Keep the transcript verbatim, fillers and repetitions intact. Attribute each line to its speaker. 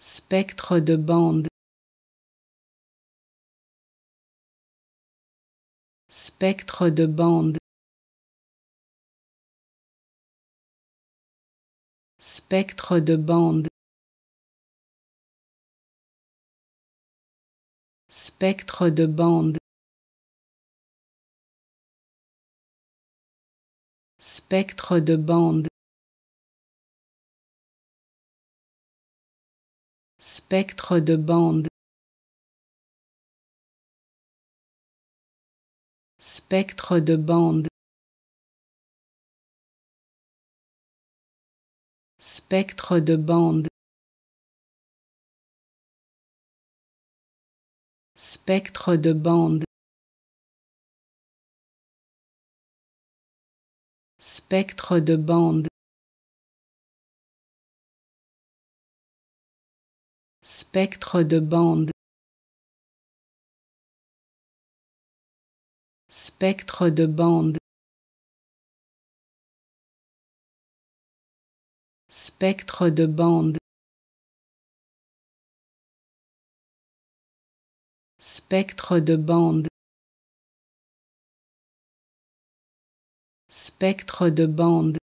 Speaker 1: spectre de bande, spectre de bande, spectre de bande, spectre de bande, spectre de bande, spectre de bande, spectre de bande, spectre de bande, spectre de bande, spectre de bande, spectre de bande, spectre de bande, spectre de bande, spectre de bande, spectre de bande,